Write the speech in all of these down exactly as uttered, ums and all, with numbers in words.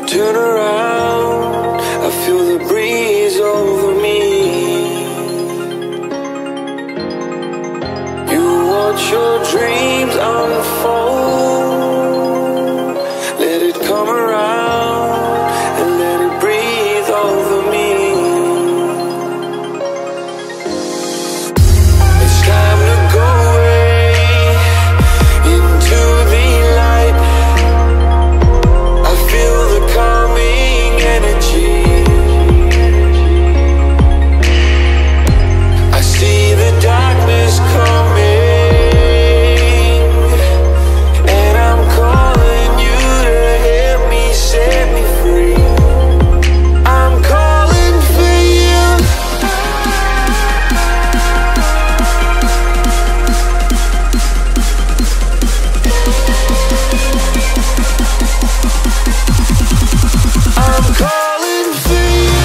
turn around, I feel the breeze over me. You watch your dreams unfold, let it come around and let it breathe over me. It's time to go away into the light. I feel the calming energy. I see the darkness coming, and I'm calling you to help me set me free. I'm calling for you. I'm calling for you.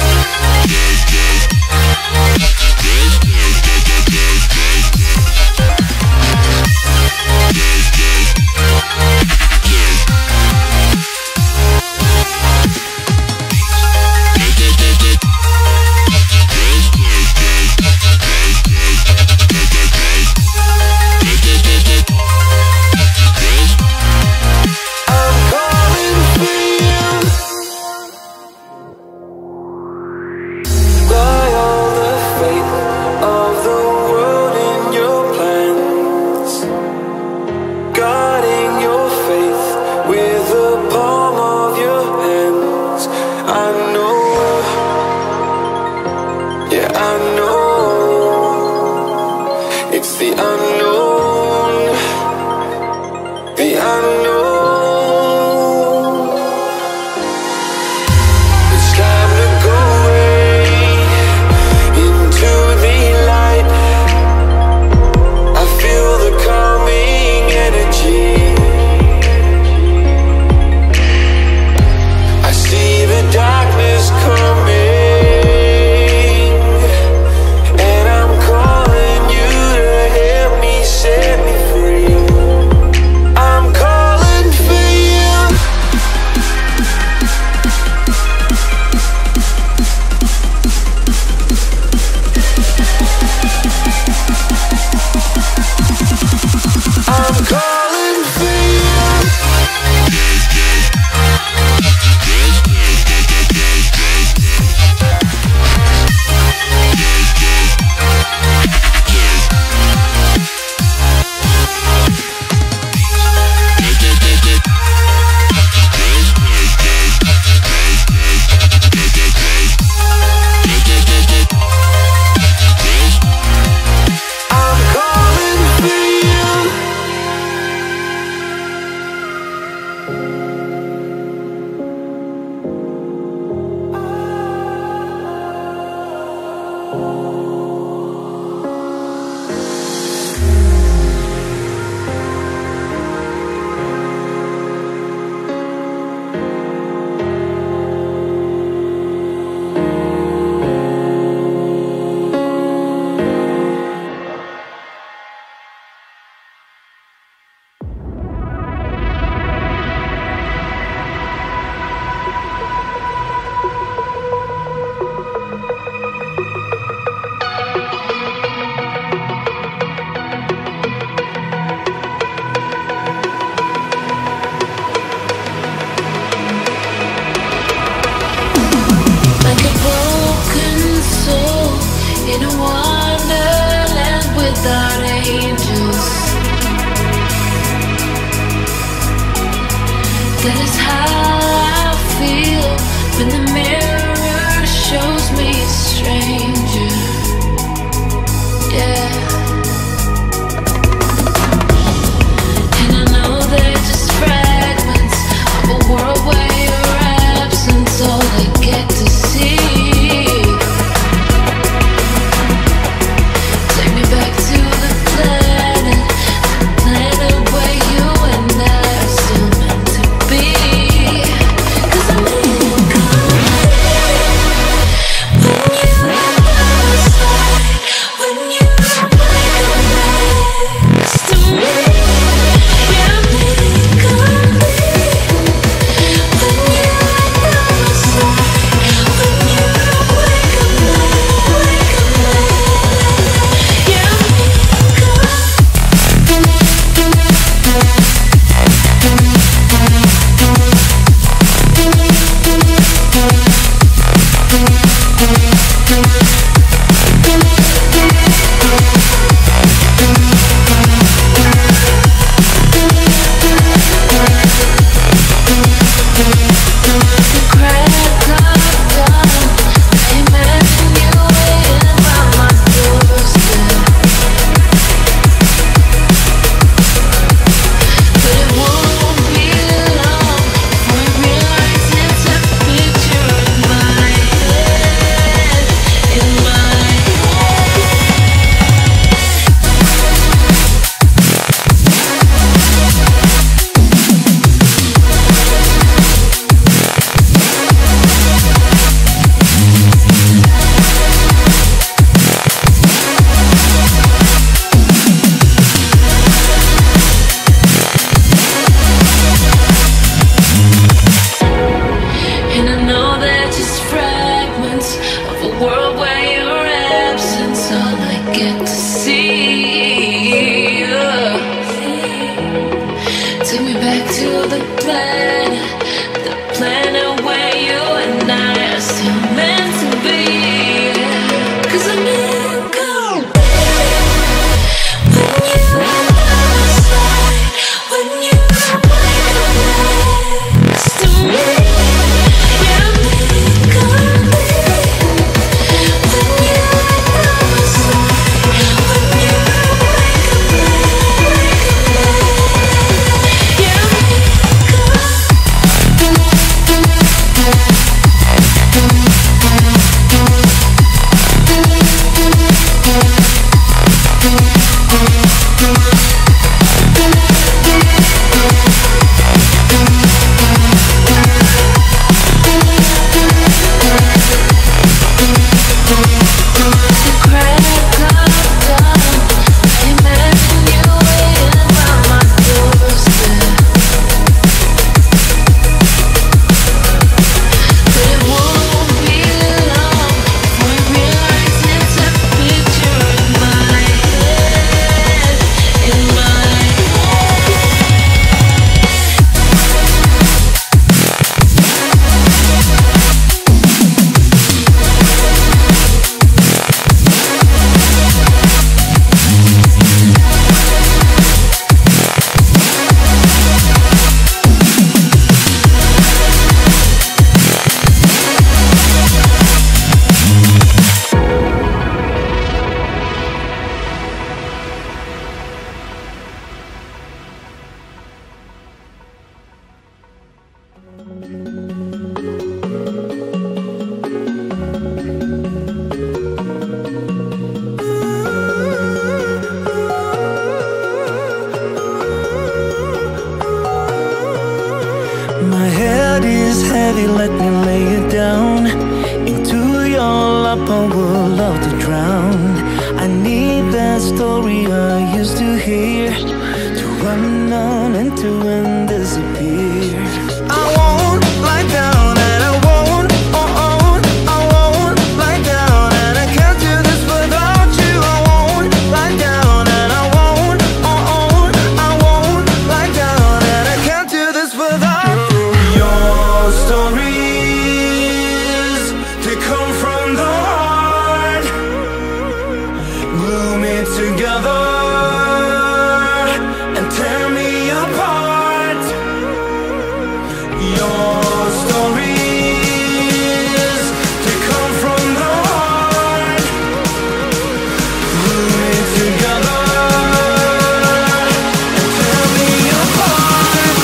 I'm calling for you. Got all the faith of the world in your plans, guarding your faith with the palm of your hands. I know, yeah, I know. It's the unknown, the unknown. It's time to go away into the light. I feel the calming energy. I see the darkness coming, and I'm calling you to help me set me free. I'm calling for you. I'm calling for you. I'm calling for you. Like a broken soul in a wonderland without angels. That is how I feel when the mirror shows me a stranger. Yeah. And I know they're just fragments of a world where your absence all I get to see. Take me back to the planet, the planet where you and I are still meant to be. 'Cause I'm in your Take me back to the planet, the planet where you and I are still meant to be. 'Cause I never go when you are by my side, when you are next to me. Yeah, I never go when you are by my side, when you are like a yeah, I My head is heavy, let me lay it down. Into your lap I would love to drown. I need that story I used to hear, to run on and to end disappear. I won't lie down and I won't, oh oh, I won't lie down and I can't do this without you. I won't lie down and I won't, oh oh, I won't lie down and I can't do this without you. Your stories, they come from the heart, glue me together and tear me apart. Your stories, they come from the heart, glue me together and tear me apart.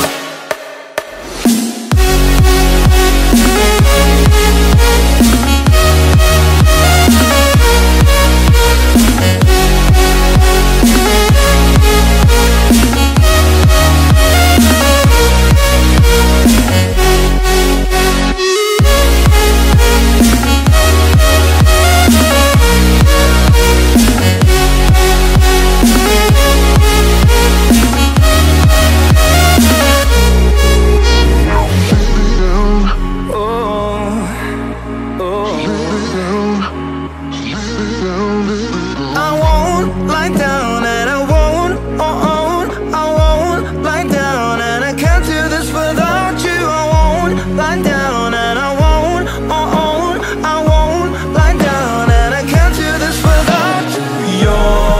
I won't lie down and I won't, oh oh, I won't lie down and I can't do this without you. I won't lie down and I won't, oh oh, I won't lie down and I can't do this without you. Your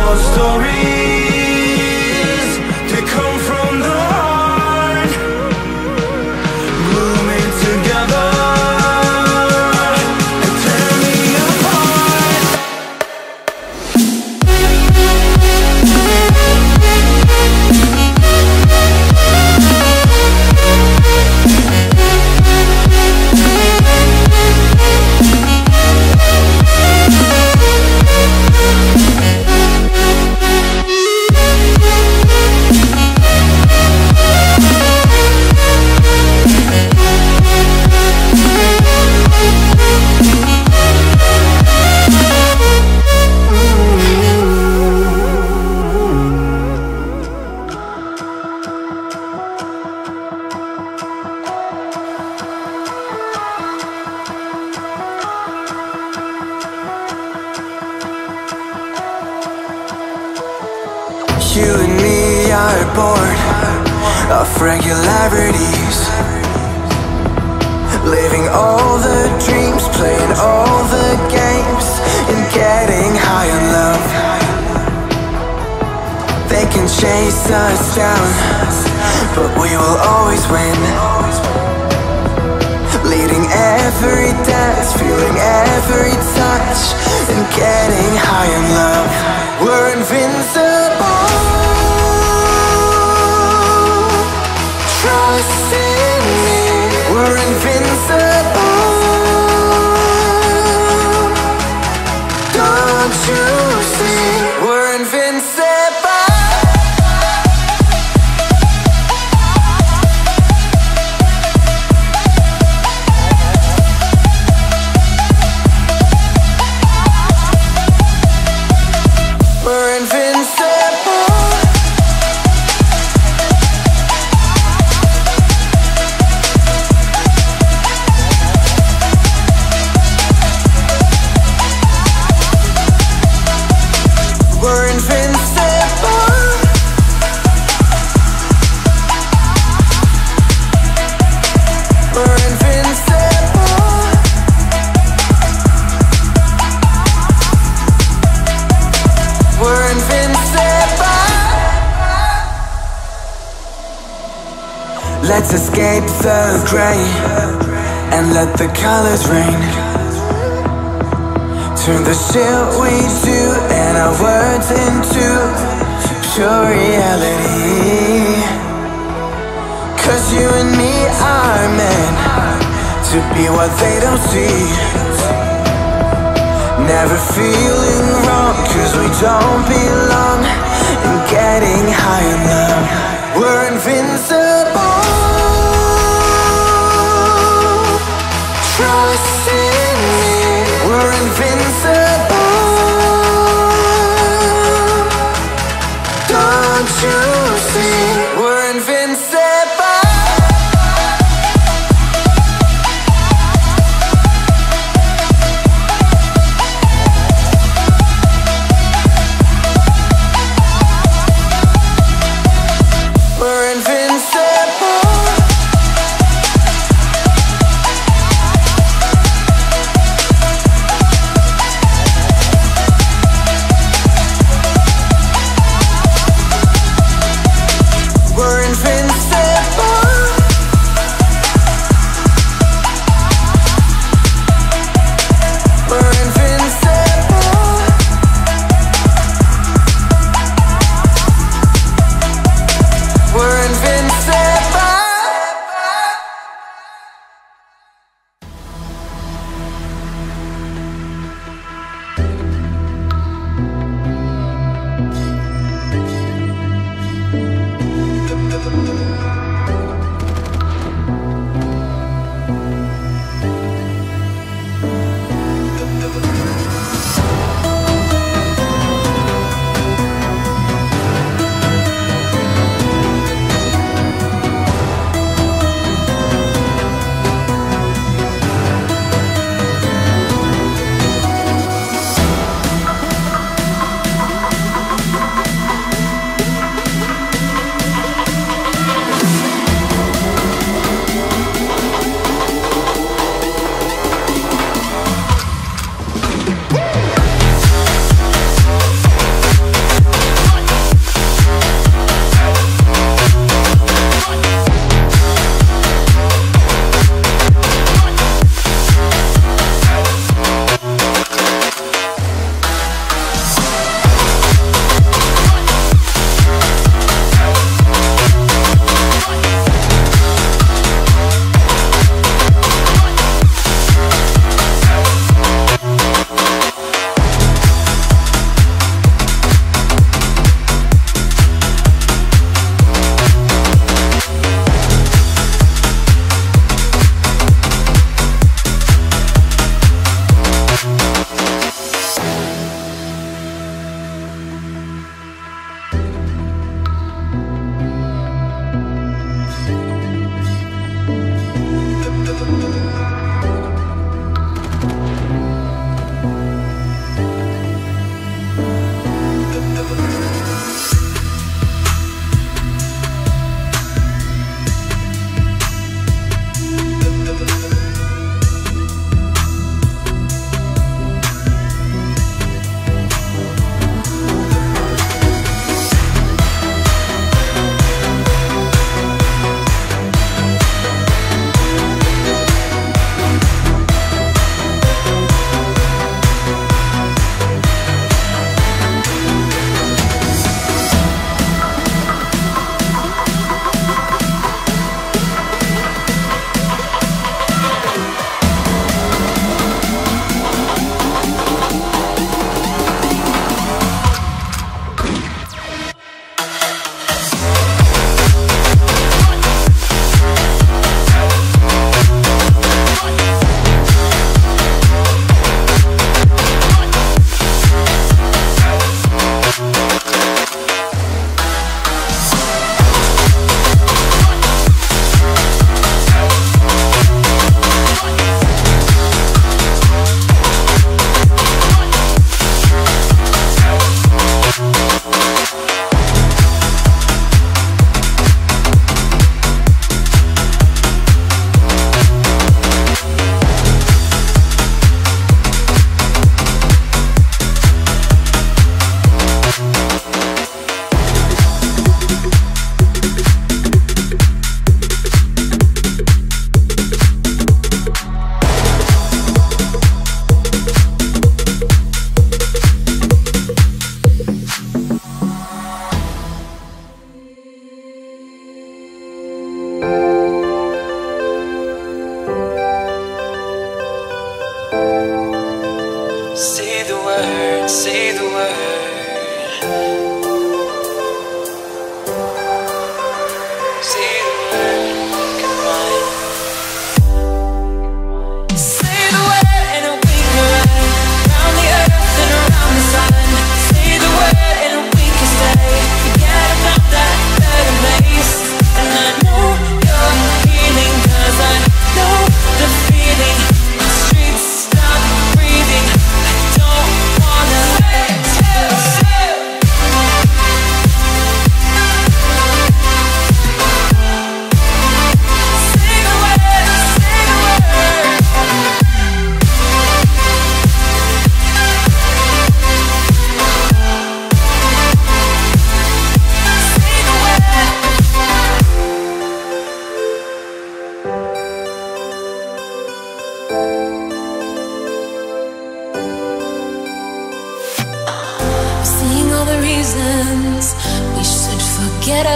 stories, they come from the heart, glue me together and tear me apart. You and me are bored of regularities, living all the dreams, playing all the games, and getting high on love. They can chase us down, but we will always win. Leading every dance, feeling every touch, and getting high on love. We're invincible. Trust in me. We're invincible. Don't you see? We're invincible. Let's escape the gray and let the colors rain. Turn the shit we do and our words into pure reality. Cause you and me are meant to be what they don't see. Never feeling wrong cause we don't belong, and getting high in love. We're invincible. Trust in me. We're invincible. Don't you see? We're invincible. We'll be right back.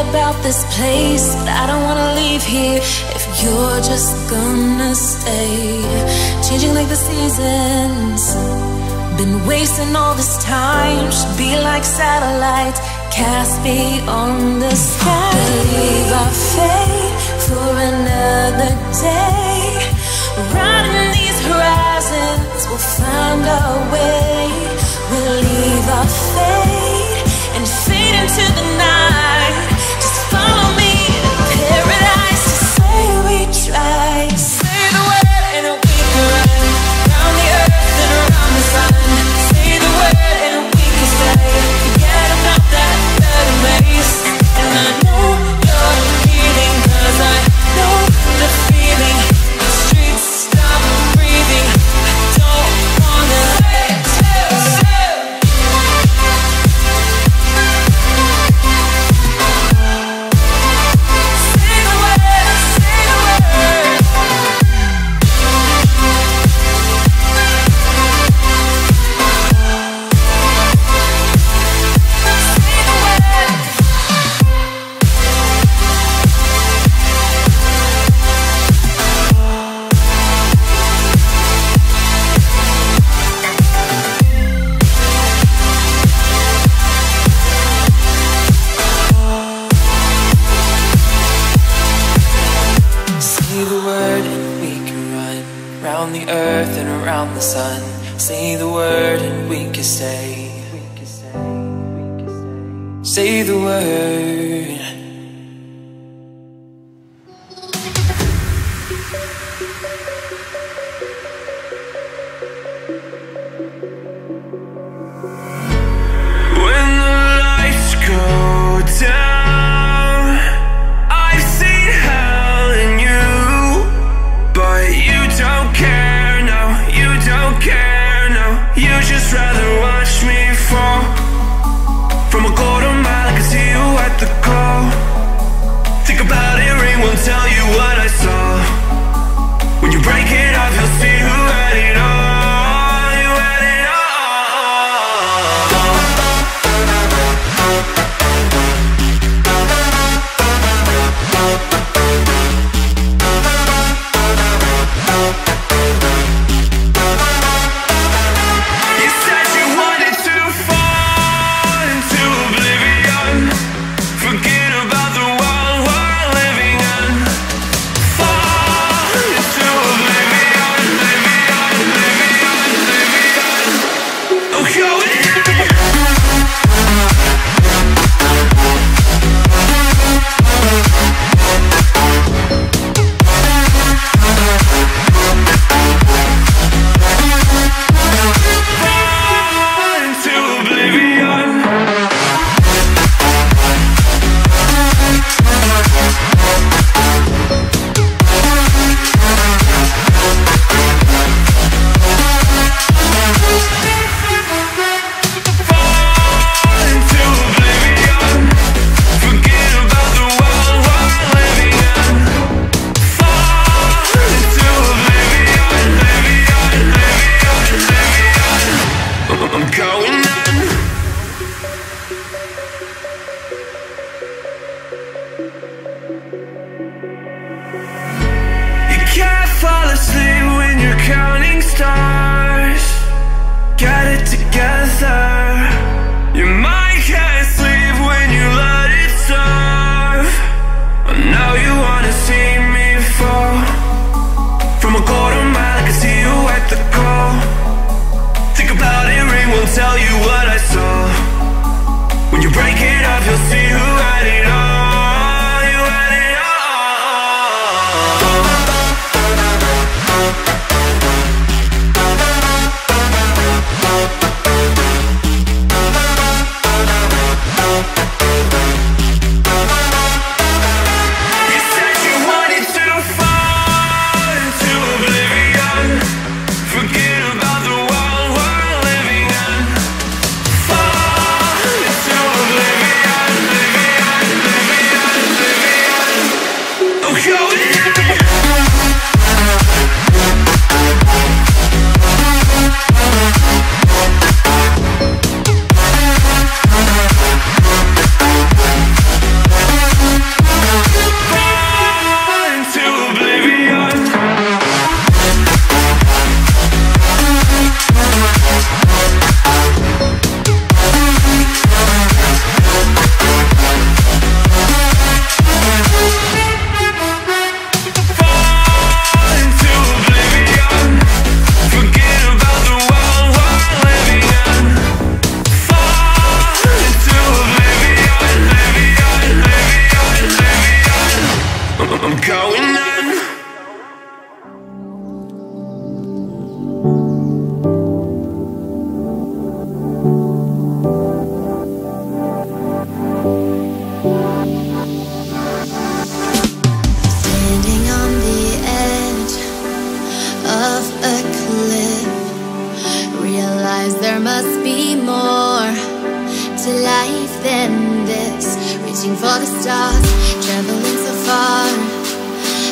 about this place, but I don't wanna leave here if you're just gonna stay. Changing like the seasons, been wasting all this time. Should be like satellites cast beyond the sky. Believe our fate for another day. Riding these horizons, we'll find our way. We'll leave our fate and fade into the night. Just follow me to paradise. To say we tried. Say the word and we can run around the earth and around the sun. Say the word and we can stay. Forget about that third place. And I know you're leaving, 'cause I know the feeling. The streets stop breathing. I don't wanna say, say, say. The sun. Say the word and we can stay. Say the word. When the lights go down, I've seen hell in you, but you don't care. Don't care, no. You just rather watch me fall. From a quarter mile, I can see you at the call. Think about it, ring won't tell you what I saw. When you break it off, you'll see who had it all. You had it all. I'm going on. Standing on the edge of a cliff, realize there must be more to life than this. Reaching for the stars, traveling so far,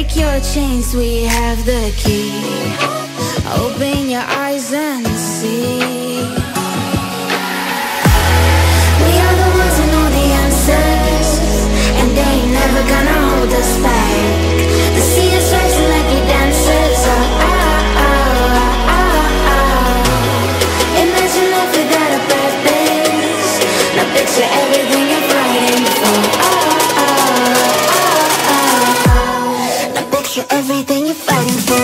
break your chains, we have the key. Open your eyes and see. We are the ones who know the answers, and they ain't never gonna hold us back. The sea is rising like it dances. Oh, oh, oh, oh, oh. Imagine life without a purpose. Now picture everything you're fighting for. Oh, oh, oh, oh, oh. Now picture everything you're fighting for.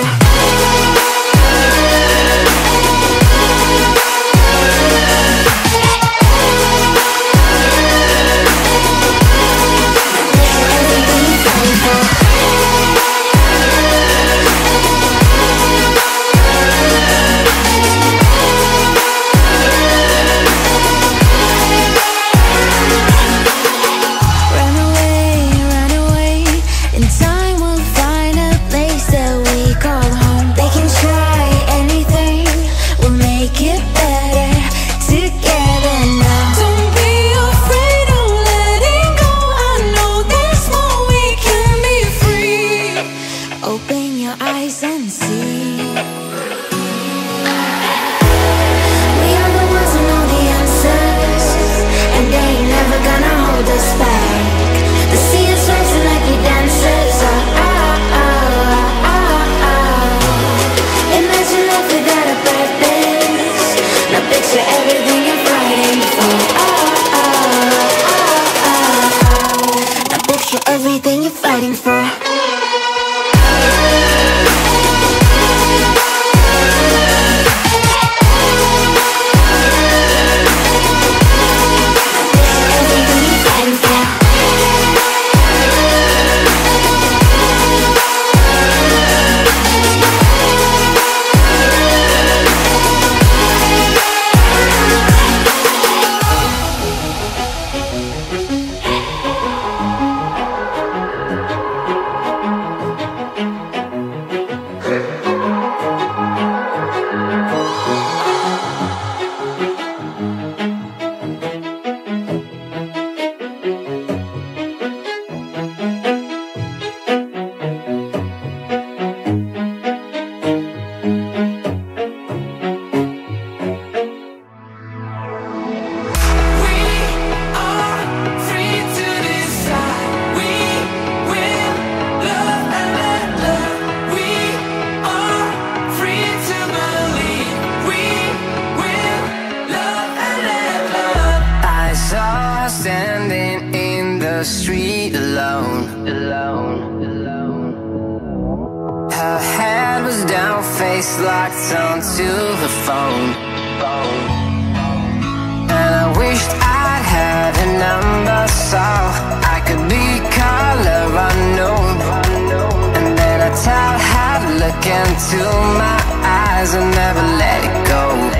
Everything you're fighting for. Standing in the street alone, alone, alone. Her head was down, face locked onto the phone, phone. And I wished I'd had a number so I could be color unknown. And then I tell her to look into my eyes and never let it go.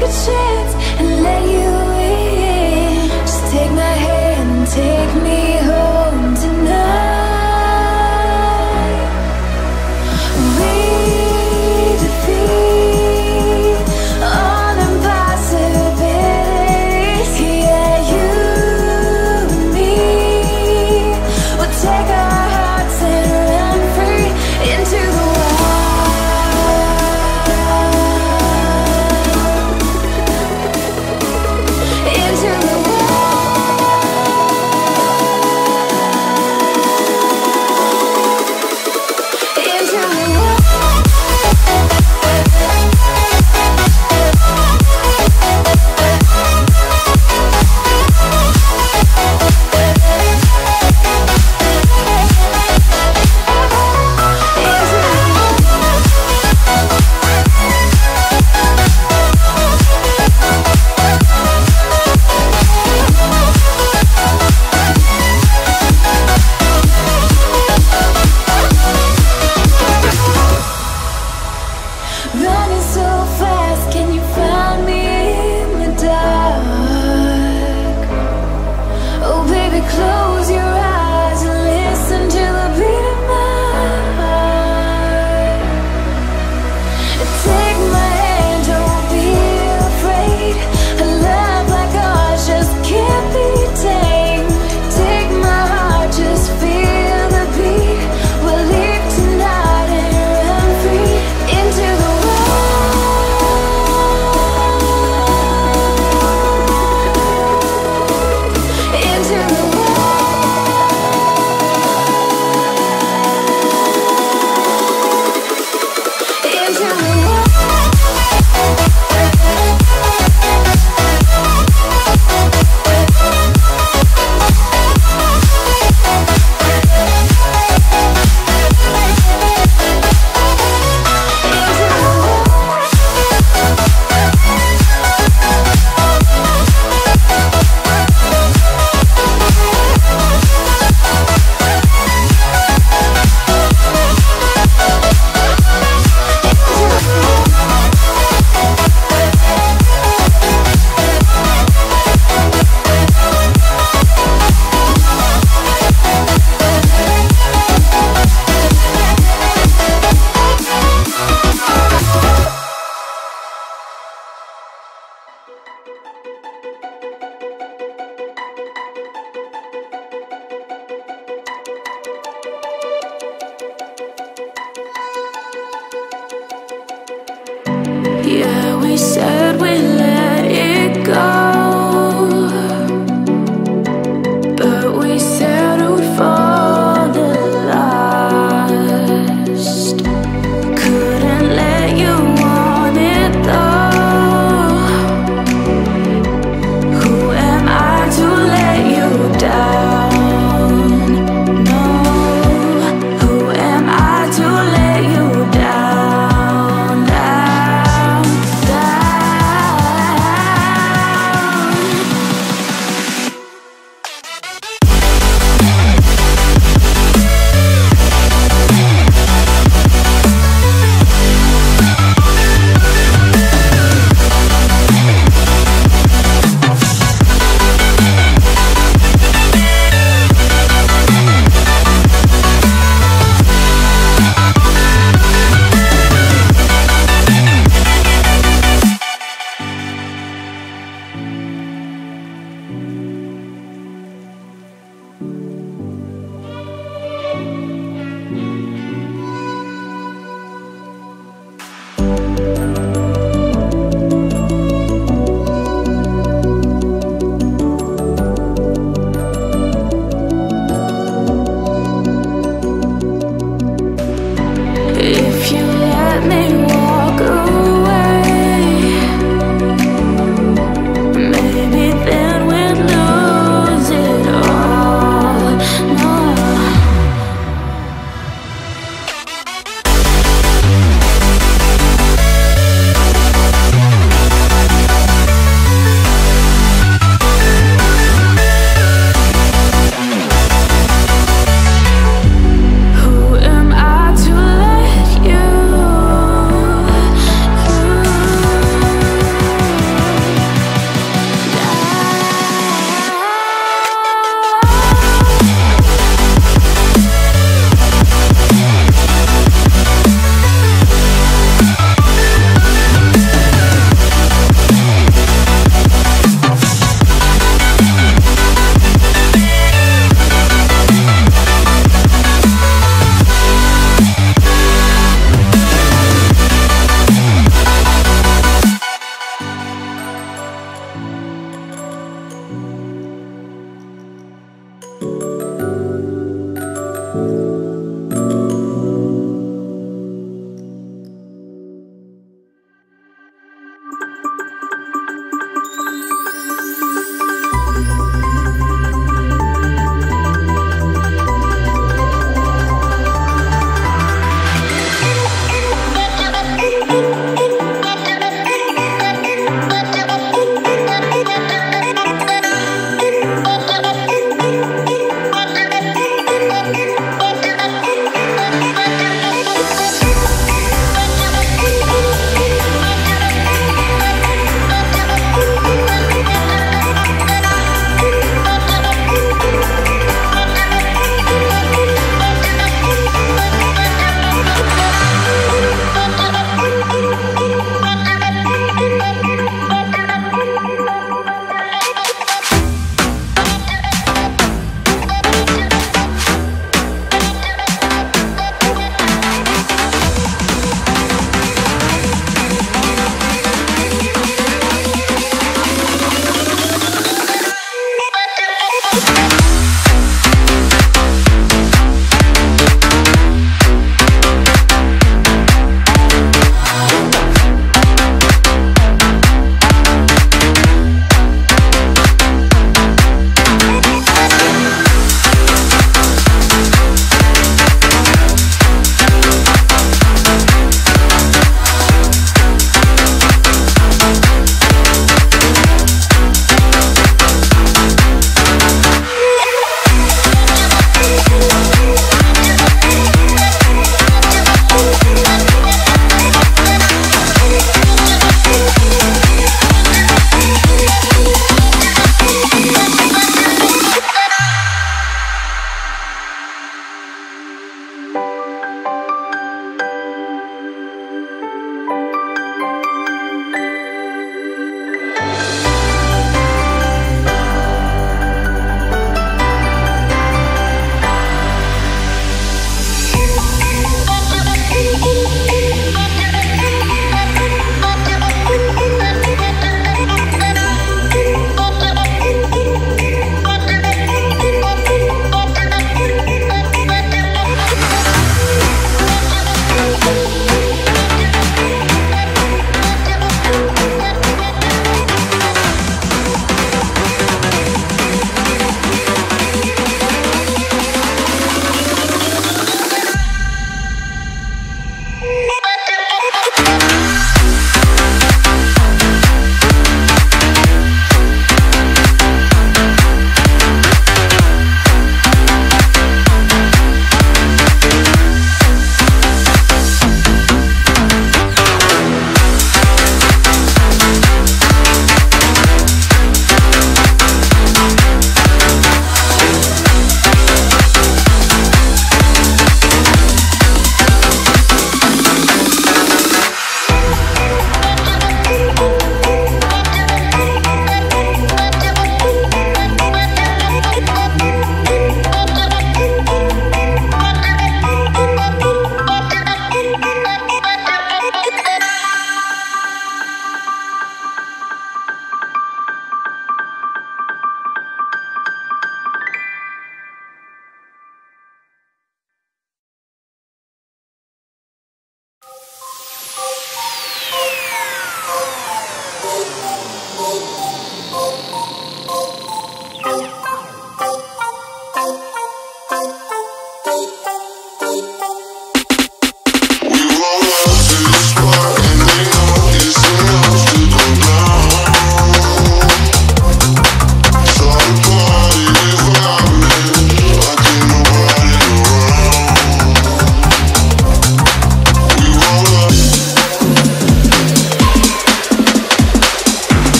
take a chance and let you in. Just take my hand and take me home tonight. We defeat all impossibilities. Yeah, you and me will take our hearts and run free into the wild.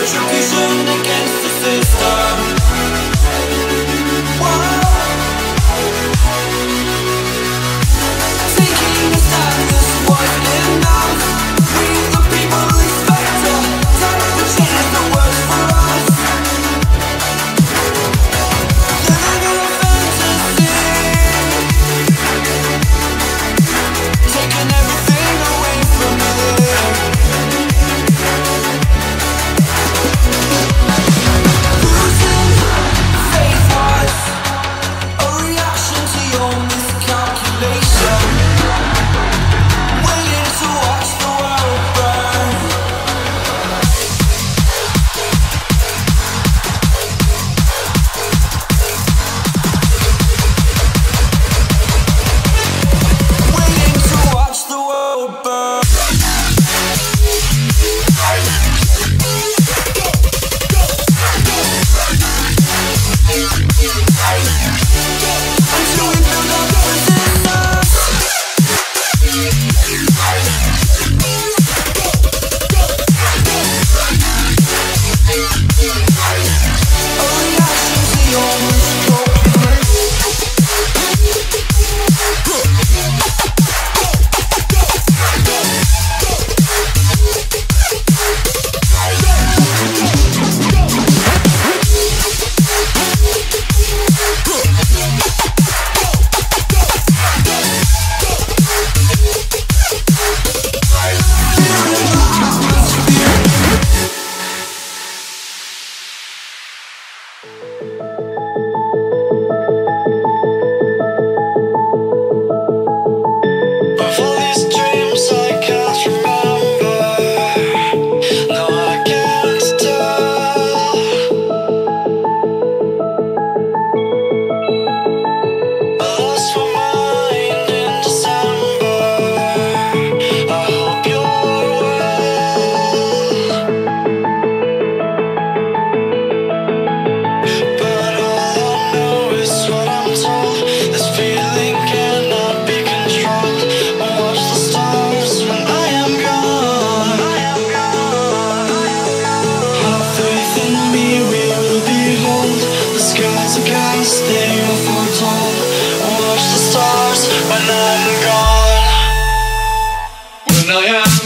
retribution against the system. Whoa. Taking a stand, this wasn't enough. We the people expect a time to change the world for us. Living in a fantasy, taking everything away from me. Losing faith was a reaction to your miscalculation. Waiting to watch the world burn. Waiting to watch the world burn. Until we build up resistance. A reaction to your of all these dreams I can't remember. No, I can't tell. I lost my mind in December. I hope you're well. But all I know is what I'm told. This feeling cannot be controlled. Watch the stars when I am gone. Have faith in me, we will behold. The skies are cast, they are foretold. Watch the stars when I'm gone. When I am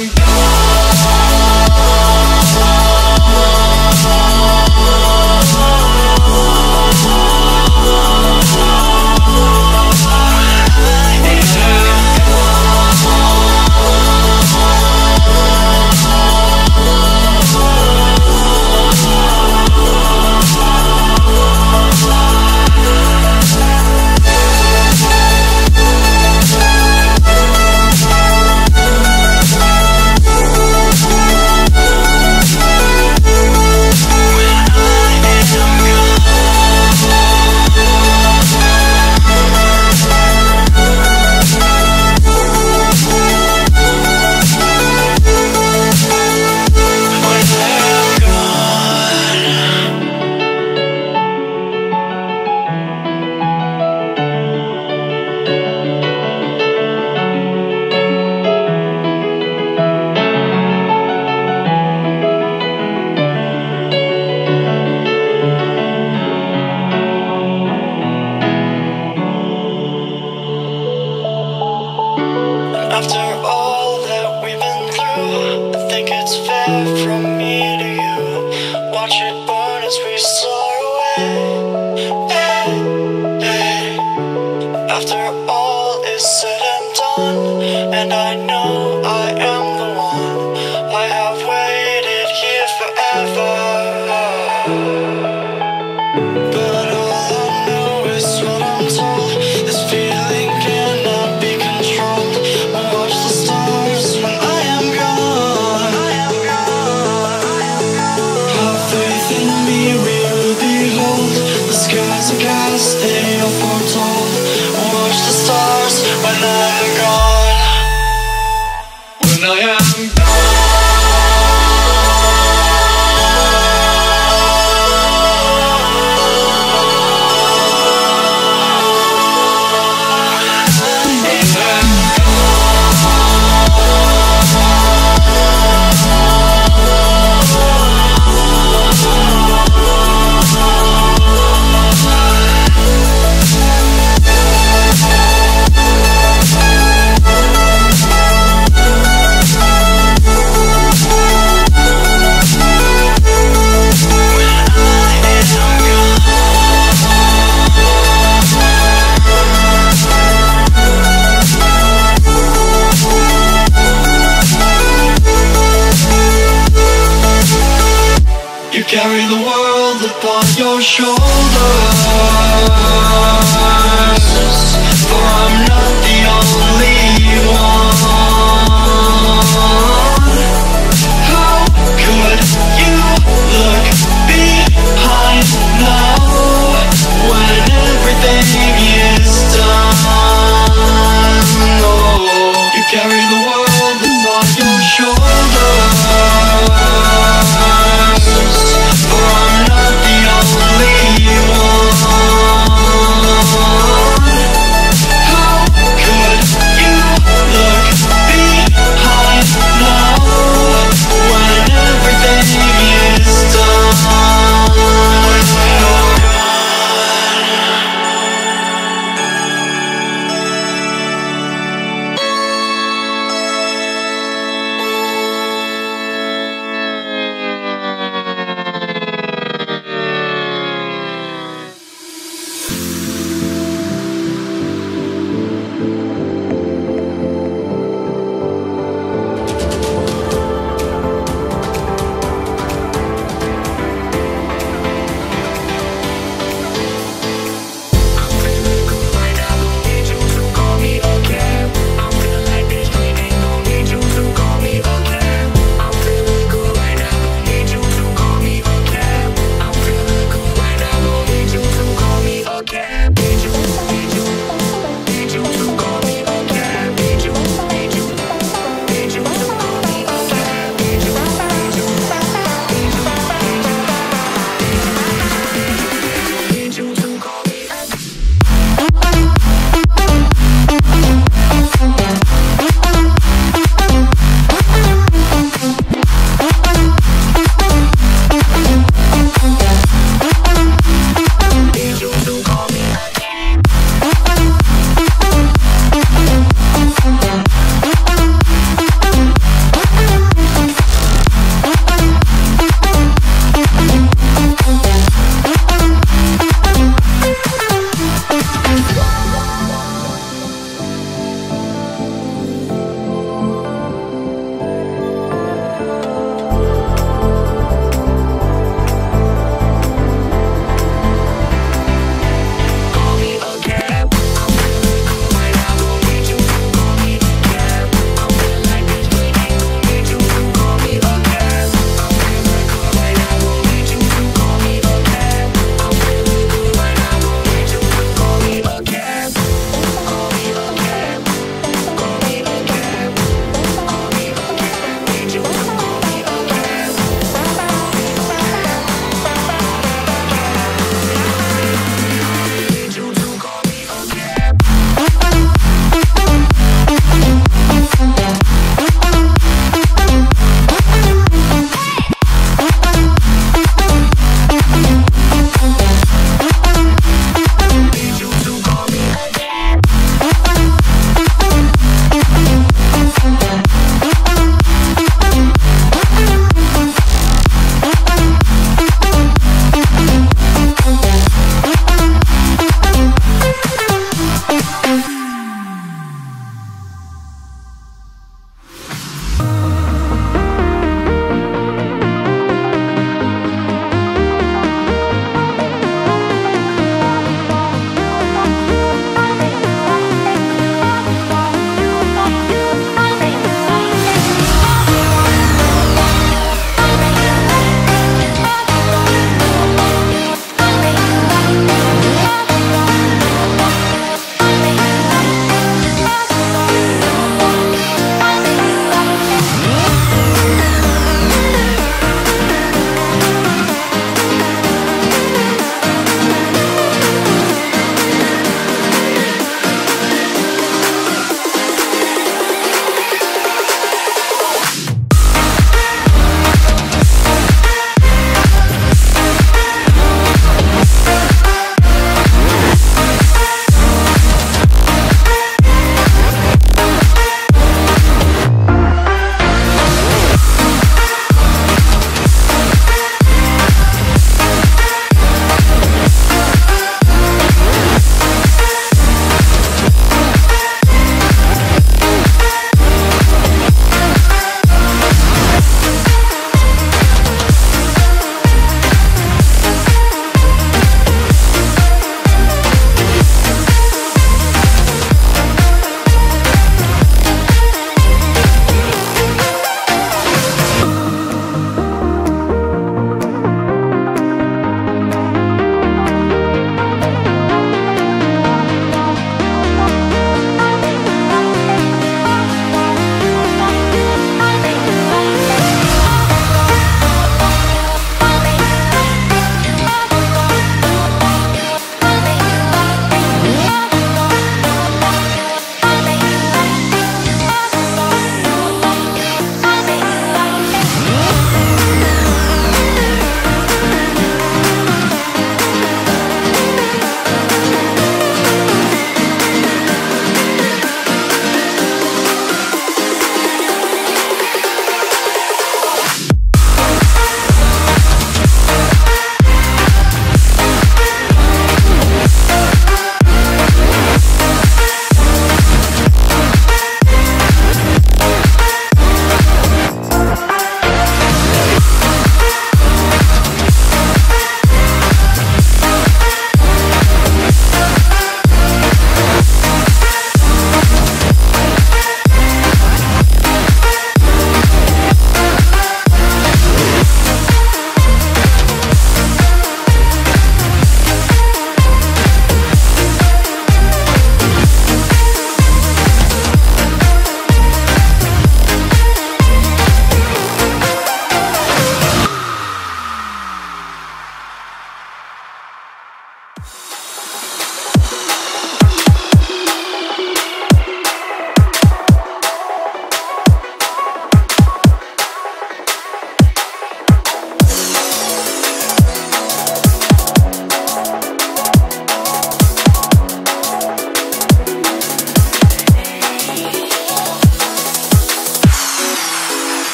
after all that we've been through, I think it's fair from me to you. Watch it burn as we soar away. Hey, hey. After all is said and done, and I know I am the one. I have waited here forever. But all I know is what I'm told. This feeling cannot be controlled. Watch the stars when I am gone. Have faith in me, we will behold. The skies are cast, they are foretold. Watch the stars when I'm gone. When I am gone. carry the world upon your shoulders, for I'm not the only one. How could you look behind now when everything is done? Oh, you carry the world upon your shoulders, for I'm not the only one. How could you look behind now when everything is done? When you're gone.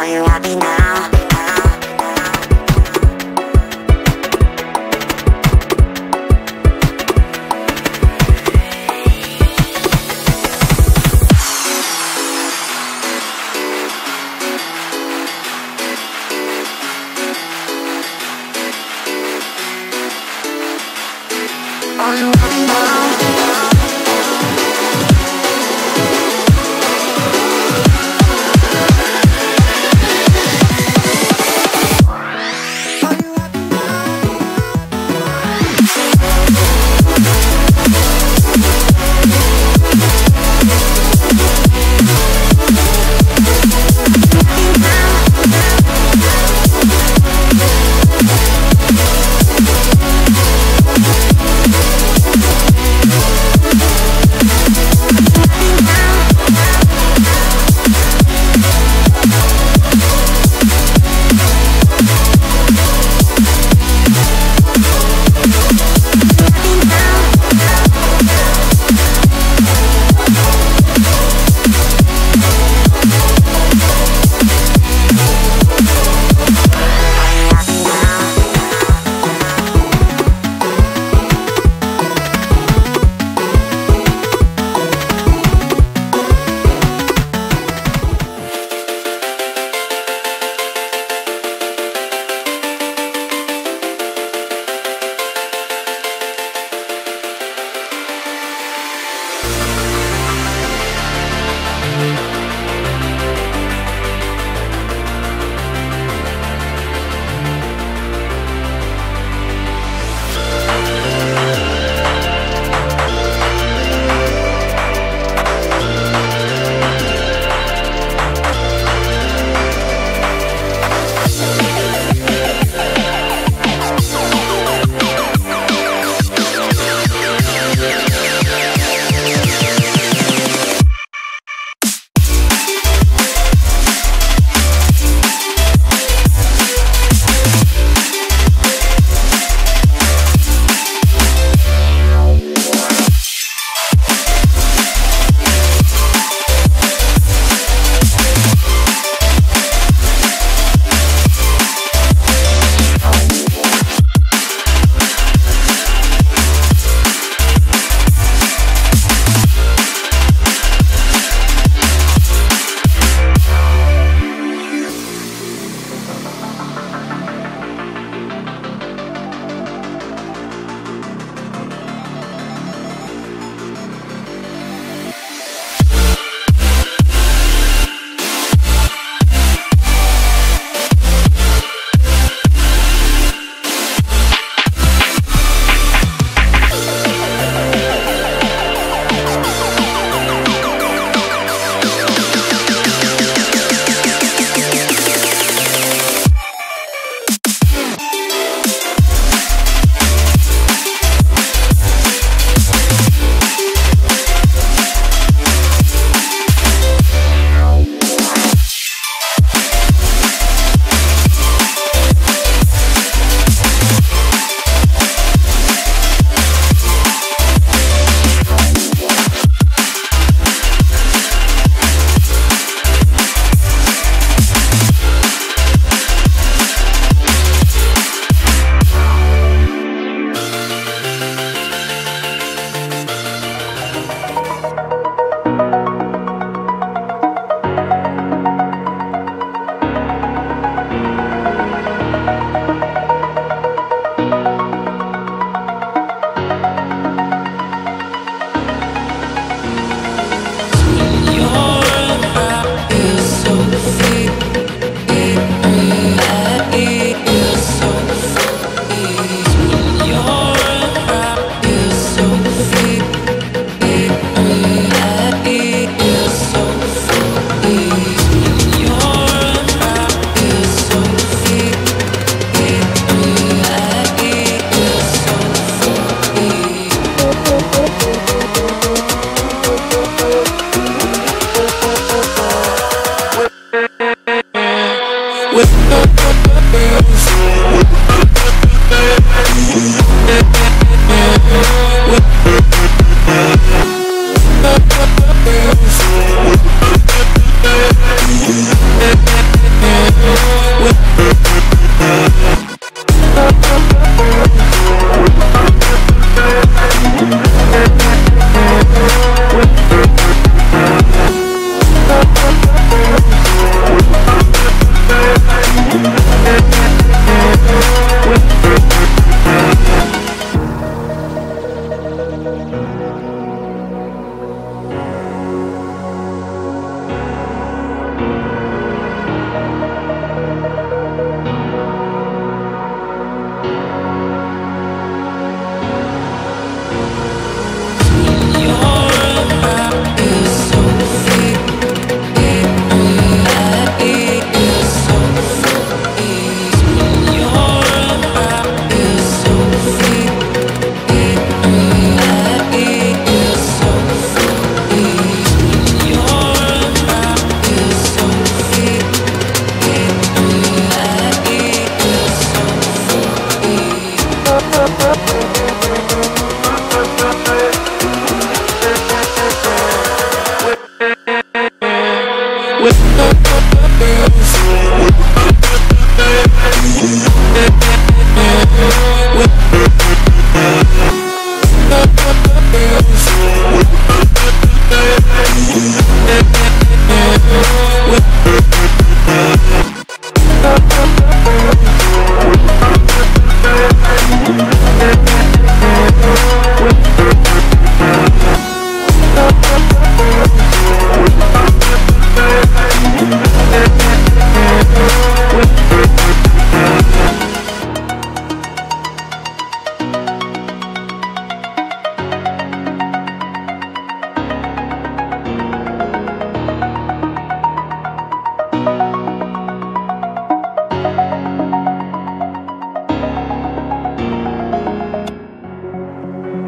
Are you happy now? Are you happy now?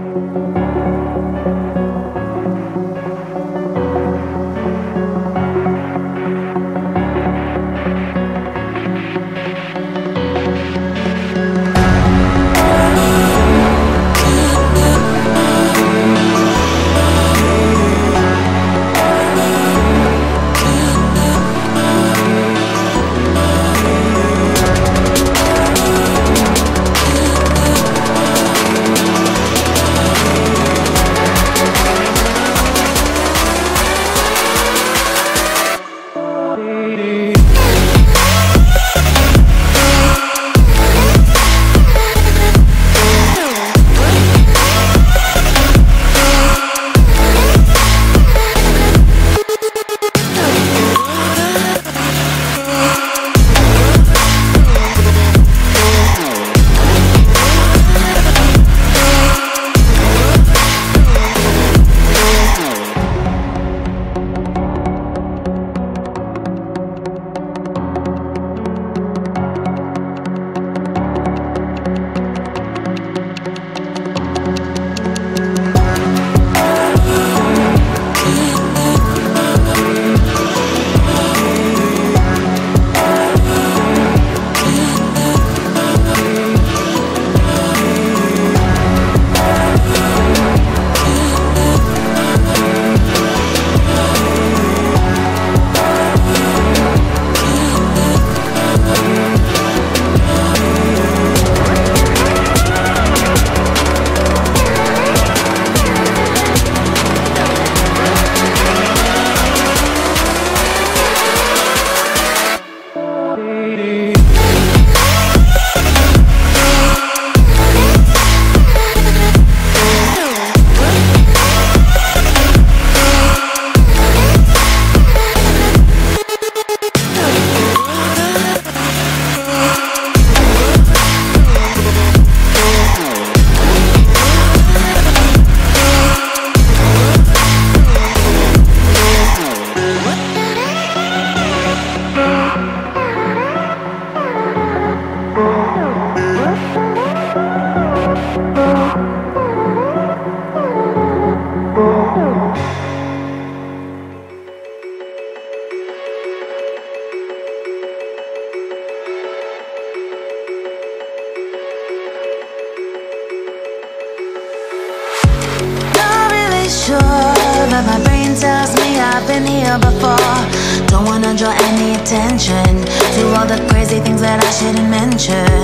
But my brain tells me I've been here before. Don't wanna draw any attention to all the crazy things that I shouldn't mention.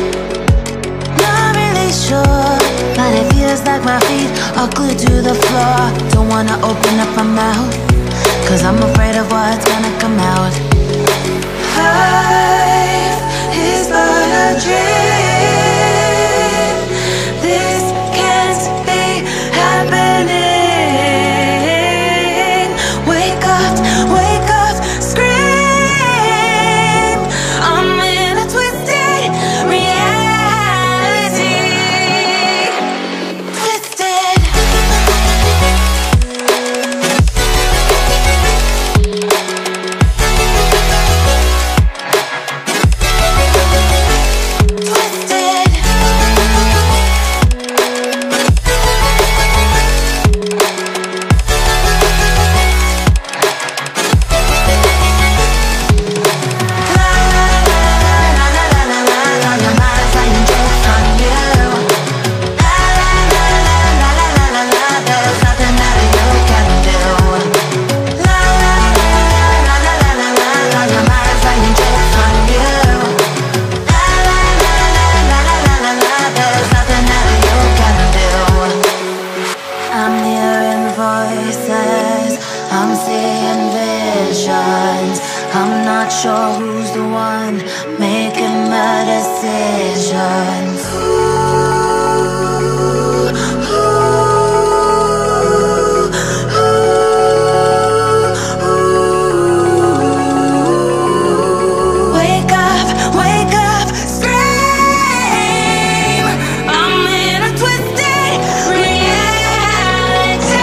Not really sure, but it feels like my feet are glued to the floor. Don't wanna open up my mouth, cause I'm afraid of what's gonna come out. Life is but a dream. This can't be happening. Wake up, wake up, scream. I'm in a twisted reality. Twisted. I'm not sure who's the one making the decisions. Wake up, wake up, scream. I'm in a twisted reality.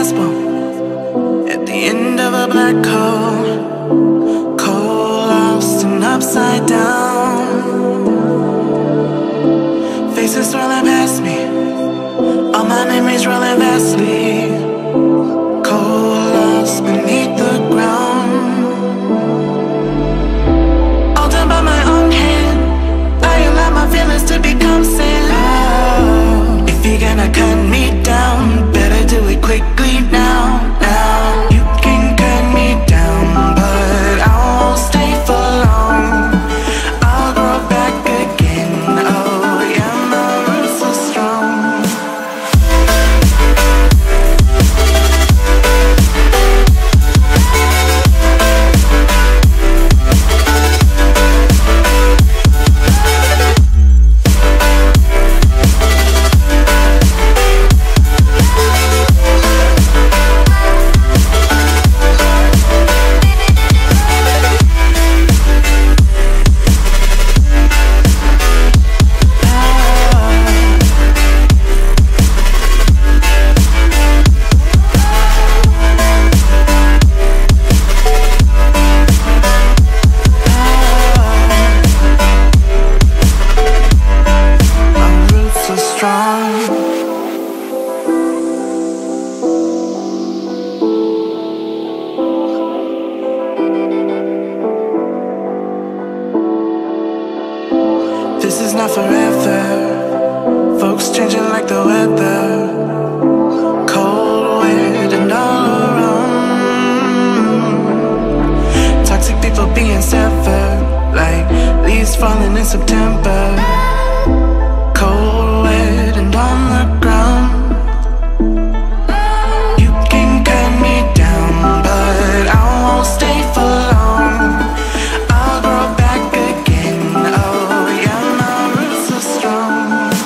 last one at the end of a black hole, cold, lost and upside down. Faces swirling past me, all my memories rolling vastly, cold, lost beneath the ground. All done by my own hand, I allow my feelings to become sand. Oh, if you're gonna cut me down, better do it quickly now, now. You can cut me down, but I won't stay for long. I'll grow back again, oh yeah, my roots are strong. This is not forever. Folks changing like the weather, cold, wet, and all around. Toxic people being severed, like leaves falling in September, cold, wet, and on the ground. You can cut me down, but I won't stay for long. I'll grow back again, oh yeah, my roots are strong.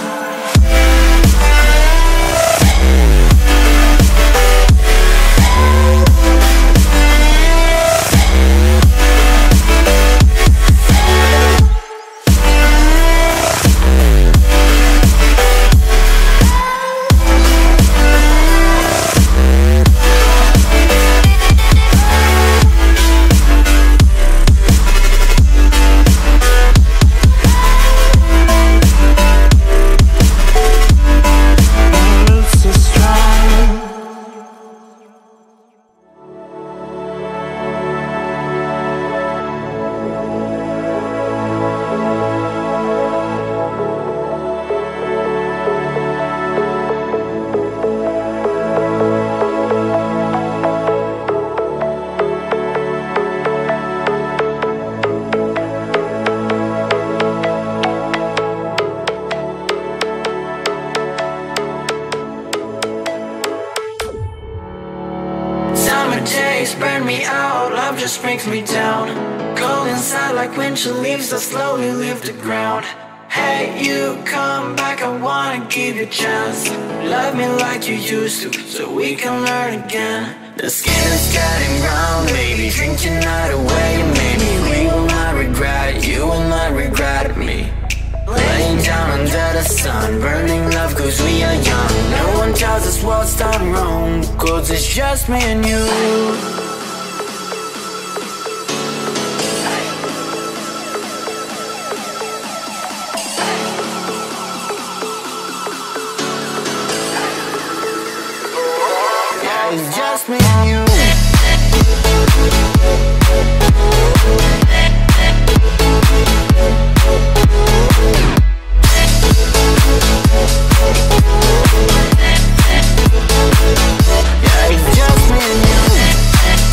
Summer days burn me out, love just brings me down. Cold inside like winter leaves that slowly leave the ground. Hey, you come back, I wanna give you a chance. Love me like you used to, so we can learn again. The skin is getting brown, baby, drink your night away. Maybe we will not regret it, you will not regret me. Laying down under the sun, burning love cause we are young. No one tells us what's done wrong, cause it's just me and you. Yeah, it's just me and you. Yeah, it's just me and you.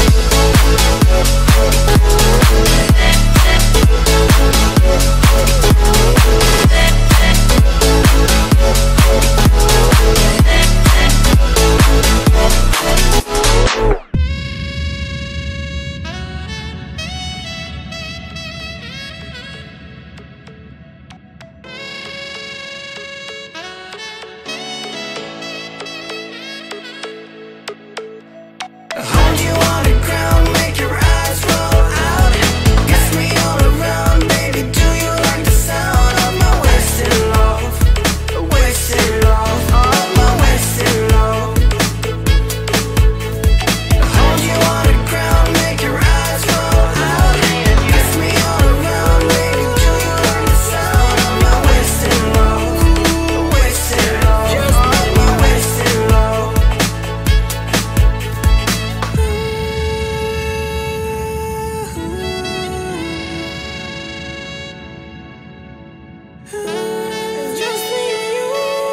It's just me and you.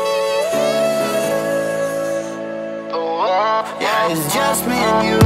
Oh, yeah, it's just me and you.